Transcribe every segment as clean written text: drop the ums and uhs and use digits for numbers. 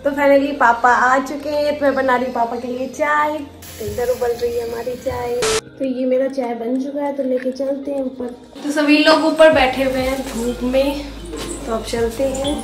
तो फाइनली पापा आ चुके हैं, तो मैं बना रही हूँ पापा के लिए चाय। तो इधर उबल रही है हमारी चाय। तो ये मेरा चाय बन चुका है, तो लेके चलते हैं ऊपर। तो सभी लोग ऊपर बैठे हुए हैं धूप में, तो अब चलते हैं।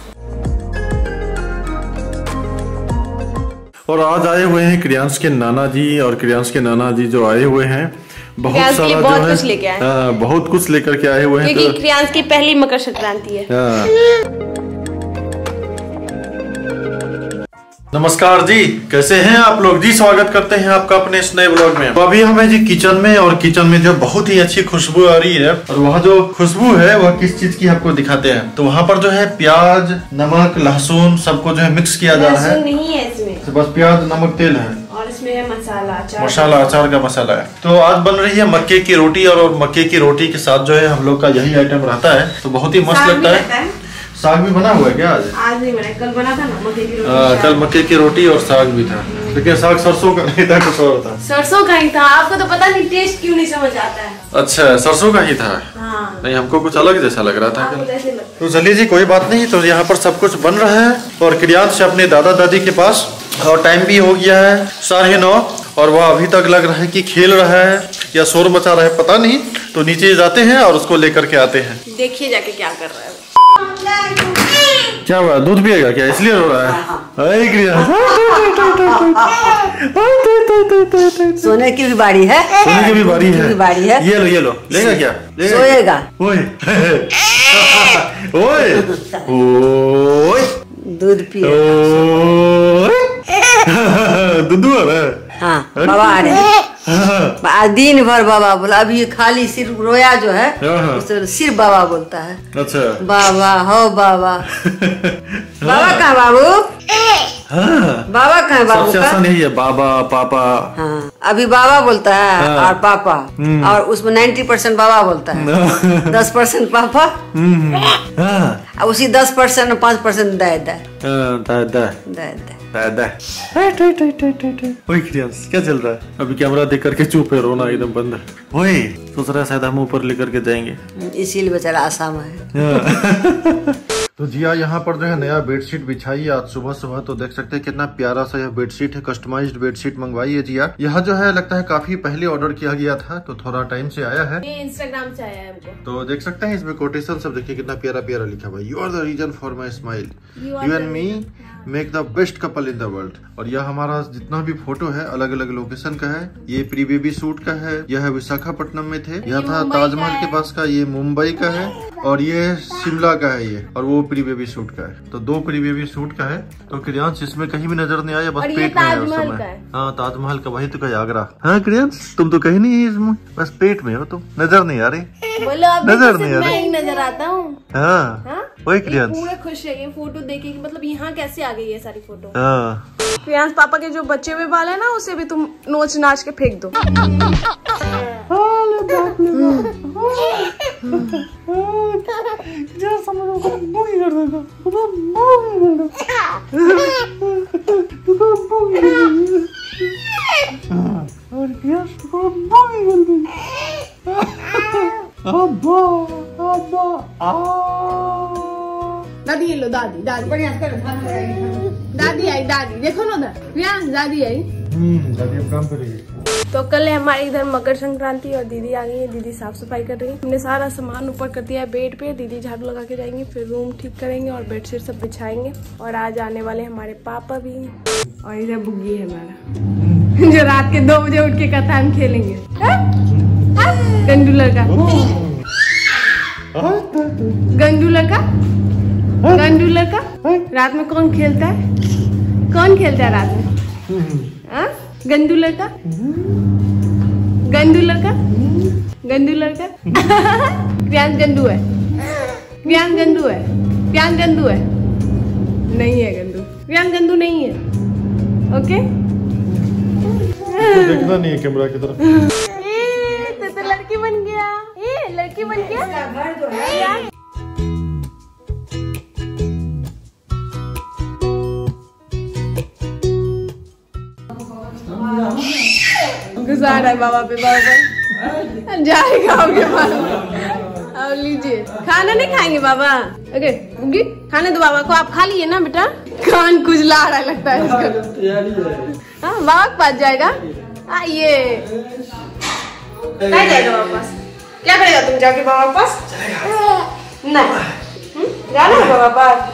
और आज आए हुए हैं क्रियांश के नाना जी, और क्रियांश के नाना जी जो आए हुए हैं बहुत सारा बहुत कुछ लेके आए, बहुत कुछ लेकर के आए हुए हैं, क्योंकि क्रियांश की पहली मकर संक्रांति है। नमस्कार जी, कैसे हैं आप लोग जी? स्वागत करते हैं आपका अपने इस नए ब्लॉग में। तो अभी हम हैं जी किचन में, और किचन में जो बहुत ही अच्छी खुशबू आ रही है, और वह जो खुशबू है वह किस चीज की आपको दिखाते हैं। तो वहाँ पर जो है प्याज, नमक, लहसुन सबको जो है मिक्स किया जा रहा है। नहीं है इसमें, तो बस प्याज, नमक, तेल है, और इसमें है मसाला, मसाला, अचार का मसाला है। तो आज बन रही है मक्के की रोटी, और मक्के की रोटी के साथ जो है हम लोग का यही आइटम रहता है, तो बहुत ही मस्त लगता है। साग भी बना हुआ है क्या? आज नहीं बना, कल बना था ना मक्के की रोटी। कल मक्के की रोटी और साग भी था, लेकिन साग सरसों का नहीं था, कुछ और था। सरसों का ही था। आपको तो पता नहीं टेस्ट क्यों नहीं समझ आता है। अच्छा, सरसों का ही था। हाँ। नहीं, हमको कुछ अलग जैसा लग रहा था। तो चलिए जी, कोई बात नहीं। तो यहाँ पर सब कुछ बन रहा है, और क्रियांश अपने दादा दादी के पास, और टाइम भी हो गया है 9:30, और वह अभी तक लग रहा है कि खेल रहा है या शोर मचा रहा है, पता नहीं। तो नीचे जाते हैं और उसको लेकर के आते हैं। देखिए जाके क्या कर रहा है। क्या हुआ, दूध पिएगा क्या, इसलिए रो रहा है? सोने की भी बारी है, सोने की भी बारी है। ये लो, लेगा क्या? सोएगा। ओए ओए ओए, दूध पिए। दूधू आ रहा है। हाँ, बाबा आ रहे हैं। आज दिन भर बाबा बोला, अभी खाली सिर रोया जो है उसे सिर्फ बाबा बोलता है। अच्छा, बाबा हो बाबा। बाबा कहाँ बाबू? बाबा कहाँ बाबू? सबसे आसान यही है, बाबा, पापा। हाँ, अभी बाबा बोलता है और पापा, और उसमें 90% बाबा बोलता है, 10% पापा, और उसी 10% 5% दादा। क्या चल रहा है? अभी कैमरा देख करके चुप है, रोना एकदम बंद है। ओए, सोच रहा है शायद हम ऊपर लेकर के जाएंगे, इसीलिए बेचारा आसाम है। तो जिया यहाँ पर जो है नया बेडशीट बिछाई है आज सुबह। तो देख सकते हैं कितना प्यारा सा यह बेडशीट है, कस्टमाइज्ड बेडशीट मंगवाई है जिया। यह जो है लगता है काफी पहले ऑर्डर किया गया था, तो थोड़ा टाइम से आया है। ये इंस्टाग्राम से आया है हमको। तो देख सकते हैं इसमें कोटेशन सब देखिए कितना प्यारा प्यारा लिखा हुआ है। You are the reason for my smile, you and me make the best couple in the world. और यह हमारा जितना भी फोटो है अलग अलग लोकेशन का है। ये प्री बेबी शूट का है, यह विशाखापट्टनम में थे, यह था ताजमहल के पास का, ये मुंबई का है, और ये शिमला का है ये, और वो प्री बेबी शूट का है। तो 2 प्री बेबी शूट का है। तो क्रियांश इसमें कहीं भी नजर नहीं आया, बस पेट में है उस समय। हाँ, ताजमहल का, वही तो कहीं आगरा। हाँ क्रियांश, तुम तो कहीं नहीं है इसमें, बस पेट में हो तुम, नजर नहीं आ रही। नजर नहीं आ रही, नजर आता हूँ। हाँ, वही क्रियांश पूरे खुश है फोटो देखे, मतलब यहाँ कैसे आ गई है सारी फोटो। हाँ, क्रियांश पापा के जो बच्चे हुए बाल है ना, उसे भी तुम नोच नाच के फेंक दो। दादी ये लो, दादी आई, दादी देखो ना उधर, दादी आई। दादी अब काम करेगी। तो कल है हमारे इधर मकर संक्रांति, और दीदी आ गई है। दीदी साफ सफाई कर रही है। हमने सारा सामान ऊपर कर दिया है बेड पे। दीदी झाड़ू लगा के जाएंगे, फिर रूम ठीक करेंगे और बेडशीट सब बिछाएंगे। और आज आने वाले हमारे पापा भी, और इधर बुग्गी है हमारा जो रात के 2 बजे उठ के कहता है हम खेलेंगे। गंडू लड़का, गंडू लड़का रात में कौन खेलता है? कौन खेलता है रात में? गंदू लड़का, गंदू लड़का, गंदू लड़का। प्याज गंदू है, प्याज गंदू है, प्याज गंदू है, नहीं है गंदू, प्याज गंदू नहीं है। ओके, तो देखना नहीं है कैमरा की तरफ। तो लड़की बन गया, ये लड़की बन गया। गुजार है बाबा पे, बाबा जाएगा आपके पास। अब लीजिए, खाना नहीं खाएंगे बाबा? ओके गुग्गी, खाने दो बाबा को। आप खा लिए ना बेटा? कान खुजला रहा लगता है इसका। हाँ बाबा के पास जाएगा। ये क्या जाएगा बाबा पास? क्या करेगा तुम जाके बाबा के पास? नहीं जाना है बाबा पास?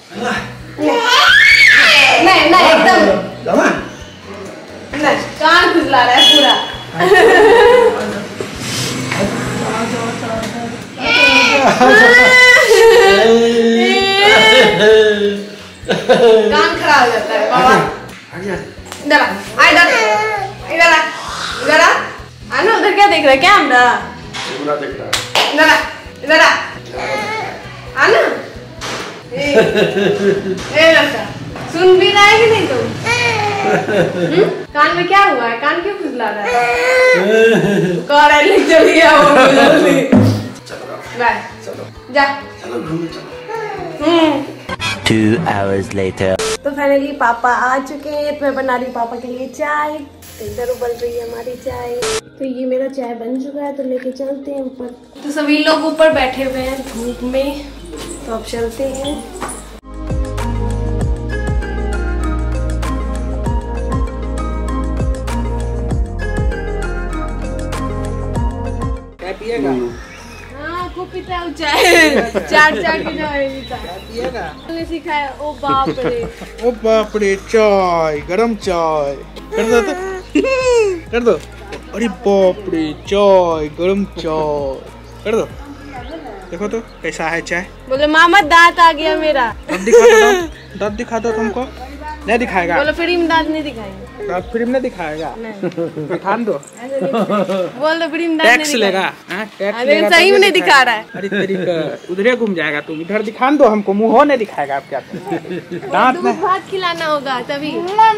नहीं नहीं एकदम नहीं, कान खुजला रहा है पूरा। कान खराब हो जाता है बाबा। इधर आ, इधर आ आना। उधर क्या देख रहा है? क्या हमरा देख रहा है? इधर आ आना। ए लड़का सुन भी रहा है कि नहीं तुम? कान में क्या हुआ है? कान क्यों खुजला रहा है? कह रहा है चल गया वो जल्दी। चलो जा। चलो घूमने चलो। 2 hours later. तो फाइनली पापा आ चुके हैं। तो मैं बना रही हूँ पापा के लिए चाय। तो इधर उबल रही है हमारी चाय। तो ये मेरा चाय बन चुका है, तो लेके चलते हैं ऊपर। तो सभी लोग ऊपर बैठे हुए हैं धूप में, तो अब चलते हैं। चाय पिएगा? खूब पीता है चाय। चाट के चाय पीता है। सिखाया। ओ बाप रे, ओ बाप रे, चाय, गरम चाय कर दो तो कर दो। अरे बाप रे, चाय, गरम चाय कर दो। देखो तो कैसा है चाय। बोले मामा दांत आ गया मेरा। दांत दिखा दो, दांत दिखा दो तुमको। नहीं दिखाएगा? बोलो फ्री में दांत नहीं दिखाएंगे। दांत फ्री में दिखाएगा? दिखान दो। बोलो फ्री में दांत टैक्स लेगा। लेकिन सही में नहीं दिखा रहा है। अरे तेरी उधरे घूम जाएगा तुम। इधर दिखान दो हमको, मुंह नहीं दिखाएगा। आप क्या दांत में भात खिलाना होगा तभी।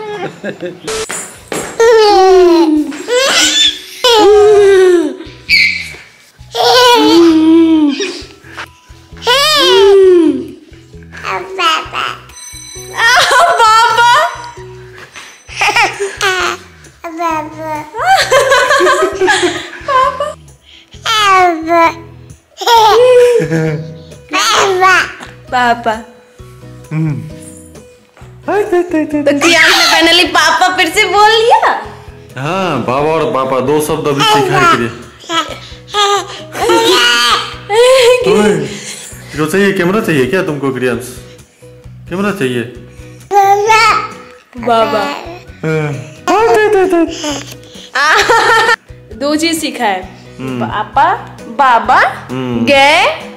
पापा तो कियान ने फाइनली पापा फिर से बोल लिया। हाँ बाबा और पापा दो शब्द अभी सिखाने के लिए। जो चाहिए कैमरा चाहिए क्या तुमको? क्रियांश कैमरा चाहिए? बाबा दो चीज सीखा है। पापा बाबा गए।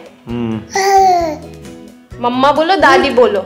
मम्मा बोलो, दादी बोलो।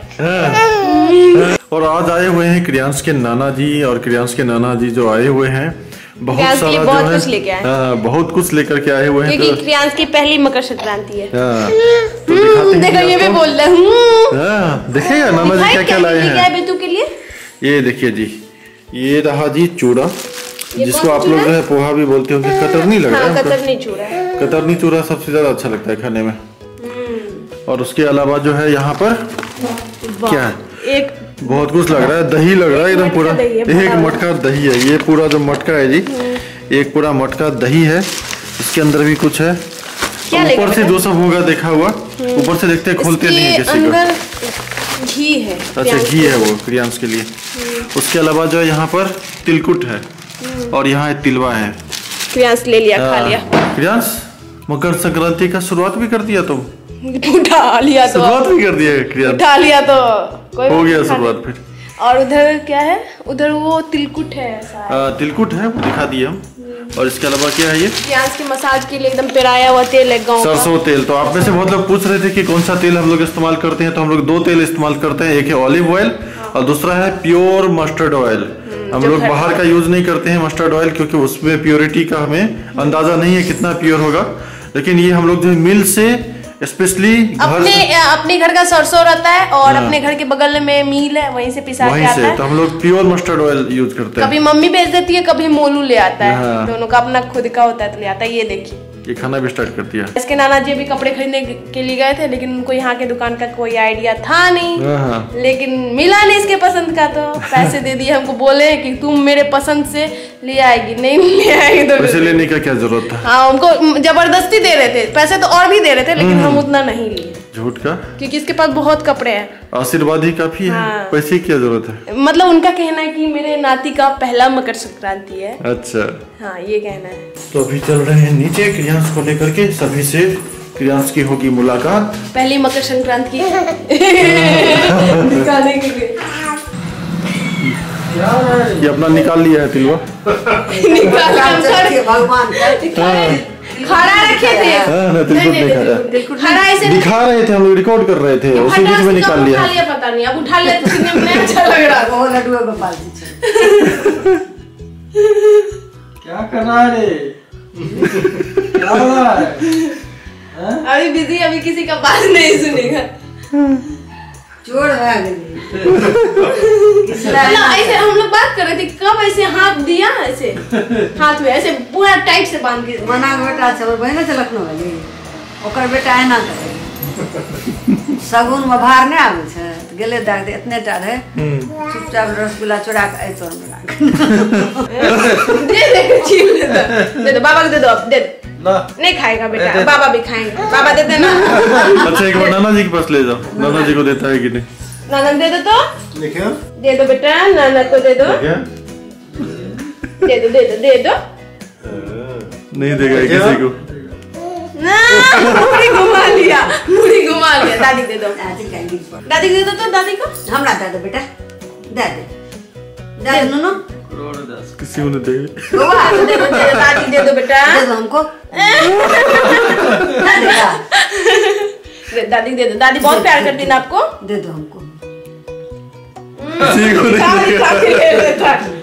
और आज आए हुए हैं क्रियांश के नाना जी, और क्रियांश के नाना जी जो आए हुए हैं बहुत सारा बहुत कुछ लेके आए। बहुत कुछ लेकर के आए हुए हैं, क्योंकि क्रियांश की पहली मकर संक्रांति है। तो देखो ये भी बोल रहे हैं। देखिएगा नाना जी क्या क्या लाए हैं बेटू के लिए। ये देखिए जी, ये रहा जी चूड़ा, जिसको आप लोग जो है पोहा भी बोलते होंगे। कतरनी लग रहा है। कतरनी चूड़ा। कतरनी चूड़ा सबसे ज्यादा अच्छा लगता है खाने में। और उसके अलावा जो है यहाँ पर क्या है? एक बहुत कुछ लग रहा है। दही लग रहा है एकदम पूरा। एक मटका दही है। ये पूरा जो मटका है जी, एक पूरा मटका दही है। इसके अंदर भी कुछ है। ऊपर से जो सब होगा देखा हुआ, ऊपर से देखते खोलते नहीं है किसी का। घी है। अच्छा घी है वो क्रियांश के लिए। उसके अलावा जो है यहाँ पर तिलकुट है, और यहाँ तिलवा है। क्रियांश ले लिया, खा लिया। क्रियांश मकर संक्रांति का शुरुआत भी कर दिया तुम? उठा लिया तो शुरुआत भी कर दिया क्रियांश? उठा लिया तो कोई हो गया शुरुआत फिर। और उधर क्या है? उधर वो तिलकुट है। तिलकुट है, वो दिखा दिए हम। और इसके अलावा क्या है? ये क्रियांश के मसाज के लिए एकदम पेराया हुआ तेल है, गाँव का सरसों तेल। तो आप में से बहुत लोग पूछ रहे थे कि कौन सा तेल हम लोग इस्तेमाल करते हैं। तो हम लोग दो तेल इस्तेमाल करते हैं। एक है ऑलिव ऑयल और दूसरा है प्योर मस्टर्ड ऑयल। हम लोग बाहर का यूज नहीं करते हैं मस्टर्ड ऑयल, क्योंकि उसमें प्योरिटी का हमें अंदाजा नहीं है कितना प्योर होगा। लेकिन ये हम लोग जो मिल से स्पेशली अपने घर का सरसों रहता है, और अपने घर के बगल में मिल है, वहीं से पिसा के आता है। तो हम लोग प्योर मस्टर्ड ऑयल यूज करते हैं। कभी मम्मी भेज देती है, कभी मोलू ले आता है। दोनों का अपना खुद का होता है तो ले आता है। ये देखिए, ये खाना भी स्टार्ट कर दिया। इसके नाना जी भी कपड़े खरीदने के लिए गए थे, लेकिन उनको यहाँ के दुकान का कोई आइडिया था नहीं। लेकिन मिला नहीं इसके पसंद का, तो पैसे दे दिए हमको। बोले कि तुम मेरे पसंद से ले आएगी। नहीं ले आएगी तो पैसे लेने का क्या जरूरत था? हाँ, उनको जबरदस्ती दे रहे थे पैसे, तो और भी दे रहे थे, लेकिन हम उतना नहीं लिए। झूठ का? क्योंकि इसके पास बहुत कपड़े हैं। आशीर्वाद ही काफी है। हाँ। पैसे की क्या जरूरत है? मतलब उनका कहना है कि मेरे नाती का पहला मकर संक्रांति है। अच्छा। हाँ, ये कहना है। तो अभी चल रहे हैं नीचे क्रियांश को लेकर के, सभी से क्रियांश की होगी मुलाकात पहली मकर संक्रांति की दिखाने के लिए। ये अपना निकाल लिया है तिलवा। भगवान खड़ा रखे थे। खड़ा ऐसे दिखा रहे थे, हम लोग रिकॉर्ड कर रहे थे, उसी बीच में निकाल लिया। उठा लिया, पता नहीं अब उठा लिया तो कितने में अच्छा लग रहा है। वो लड्डू गोपाल जी क्या कर रहा है रे? क्या हो रहा है? अभी बिजी, अभी किसी का बात नहीं सुनेगा। चोर है ऐसे हम लोग बात कर रहे थे, कब ऐसे हाथ दिया, ऐसे हाथ में ऐसे पूरा टाइट से बांध के। मना के बेटा से बहन से लखनऊ वाली ओकर बेटा एना करे सगुन में भार नहीं आवे छे तो गेले दाग दे इतने टा रहे चुपचाप रसगुल्ला चोरा के आई तोर में राख दे छीन दे दो बाबा को, दे दो, अब दे दो। नहीं खाएगा बेटा, बाबा भी खाएंगे, बाबा देते ना। अच्छा एक बार नाना जी के पास ले जाओ, नाना जी को देता है कि नहीं? नाना दे दो तो दे दो बेटा, नाना को दे दो, दे दो, दे दो, दे दो। नहीं देगा किसी को। मुड़ी घुमा लिया, मुड़ी घुमा लिया। दादी दे दो, दादी दे दो तो दादी को। हमरा दे दो बेटा, दे दे नूनू किसी को नहीं देगा। दे दो, दादी दे दो बेटा, दे दो हमको दादी दे दो। दादी बहुत प्यार करती है ना आपको, दे दो हमको। किसी को नहीं देगा।